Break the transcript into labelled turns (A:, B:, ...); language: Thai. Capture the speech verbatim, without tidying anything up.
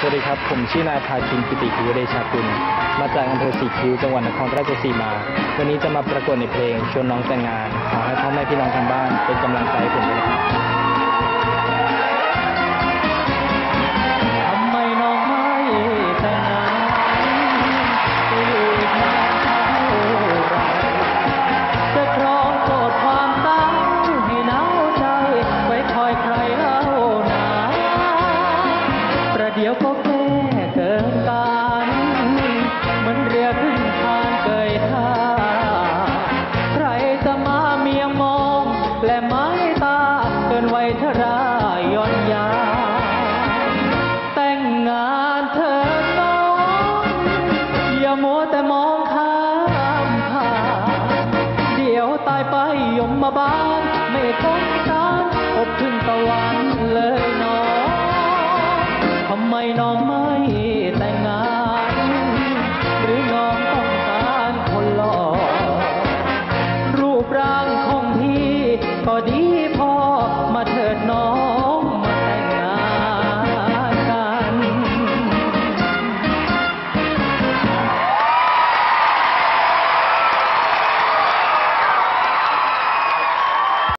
A: วัสดีครับผมชื่อนายพาคินกิติคิวเดชากุลมาจากอำเภอสีคิ้วจังหวัดนครราชสีมาวันนี้จะมาประกวดในเพลงชวนน้องแต่งงานขอให้พ่อแม่พี่น้องทางบ้านเป็นกำลังใจให้ผมด้วยนะครับ
B: ทำไมน้องไม่แต่งงานจะอยู่อีกนานเท่าไรจะครองโสดความเศร้าให้หนาวใจไว้คอยใครเล่านาประเดี๋ยวก็แก้